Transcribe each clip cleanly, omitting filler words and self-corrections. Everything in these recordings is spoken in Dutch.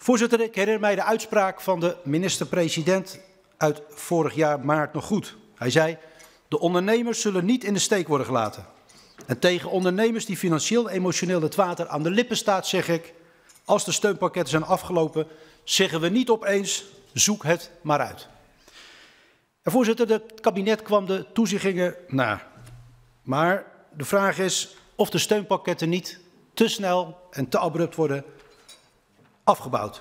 Voorzitter, ik herinner mij de uitspraak van de minister-president uit vorig jaar maart nog goed. Hij zei, de ondernemers zullen niet in de steek worden gelaten. En tegen ondernemers die financieel en emotioneel het water aan de lippen staat, zeg ik, als de steunpakketten zijn afgelopen, zeggen we niet opeens, zoek het maar uit. En voorzitter, het kabinet kwam de toezeggingen na. Maar de vraag is of de steunpakketten niet te snel en te abrupt worden afgebouwd.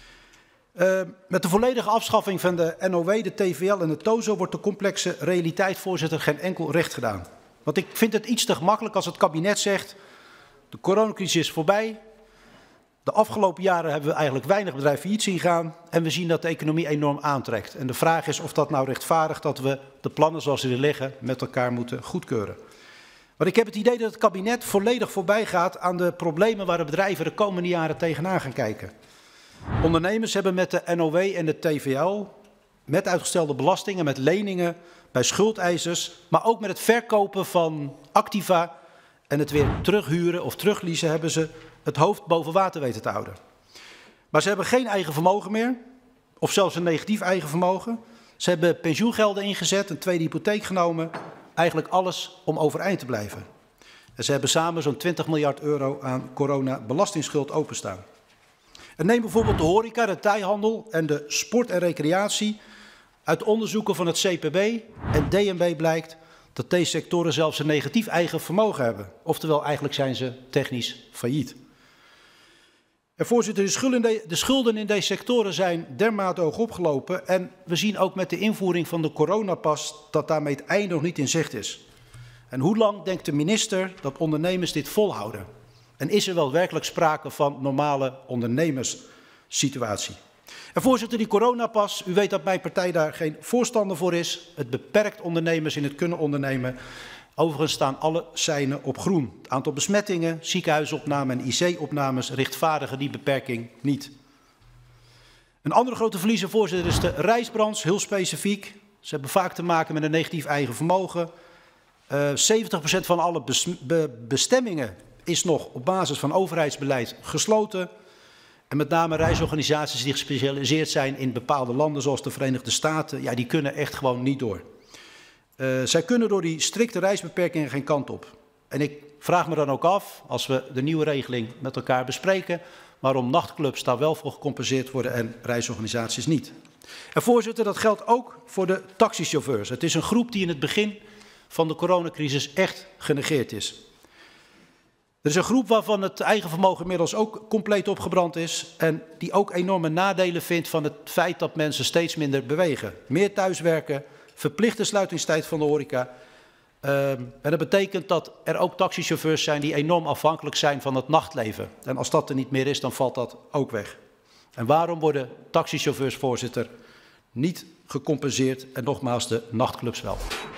Met de volledige afschaffing van de NOW, de TVL en de TOZO wordt de complexe realiteit, voorzitter, geen enkel recht gedaan. Want ik vind het iets te gemakkelijk als het kabinet zegt, de coronacrisis is voorbij. De afgelopen jaren hebben we eigenlijk weinig bedrijven failliet zien gaan en we zien dat de economie enorm aantrekt. En de vraag is of dat nou rechtvaardigt dat we de plannen zoals ze er liggen met elkaar moeten goedkeuren. Want ik heb het idee dat het kabinet volledig voorbij gaat aan de problemen waar de bedrijven de komende jaren tegenaan gaan kijken. Ondernemers hebben met de NOW en de TVL, met uitgestelde belastingen, met leningen bij schuldeisers, maar ook met het verkopen van activa en het weer terughuren of terugleasen hebben ze het hoofd boven water weten te houden. Maar ze hebben geen eigen vermogen meer, of zelfs een negatief eigen vermogen. Ze hebben pensioengelden ingezet, een tweede hypotheek genomen, eigenlijk alles om overeind te blijven. En ze hebben samen zo'n 20 miljard euro aan corona-belastingsschuld openstaan. En neem bijvoorbeeld de horeca, de detailhandel en de sport en recreatie. Uit onderzoeken van het CPB en DNB blijkt dat deze sectoren zelfs een negatief eigen vermogen hebben. Oftewel, eigenlijk zijn ze technisch failliet. En voorzitter, de schulden in deze sectoren zijn dermate hoog opgelopen. En we zien ook met de invoering van de coronapas dat daarmee het einde nog niet in zicht is. En hoe lang denkt de minister dat ondernemers dit volhouden? En is er wel werkelijk sprake van normale ondernemerssituatie? En voorzitter, die coronapas, u weet dat mijn partij daar geen voorstander voor is. Het beperkt ondernemers in het kunnen ondernemen. Overigens staan alle seinen op groen. Het aantal besmettingen, ziekenhuisopnamen en IC-opnames rechtvaardigen die beperking niet. Een andere grote verliezer, voorzitter, is de reisbranche, heel specifiek. Ze hebben vaak te maken met een negatief eigen vermogen. 70% van alle bestemmingen is nog op basis van overheidsbeleid gesloten. En met name reisorganisaties die gespecialiseerd zijn in bepaalde landen zoals de Verenigde Staten, ja, die kunnen echt gewoon niet door. Zij kunnen door die strikte reisbeperkingen geen kant op. En ik vraag me dan ook af, als we de nieuwe regeling met elkaar bespreken, waarom nachtclubs daar wel voor gecompenseerd worden en reisorganisaties niet. En voorzitter, dat geldt ook voor de taxichauffeurs. Het is een groep die in het begin van de coronacrisis echt genegeerd is. Er is een groep waarvan het eigen vermogen inmiddels ook compleet opgebrand is en die ook enorme nadelen vindt van het feit dat mensen steeds minder bewegen. Meer thuiswerken, verplichte sluitingstijd van de horeca. En dat betekent dat er ook taxichauffeurs zijn die enorm afhankelijk zijn van het nachtleven. En als dat er niet meer is, dan valt dat ook weg. En waarom worden taxichauffeurs, voorzitter, niet gecompenseerd en nogmaals de nachtclubs wel?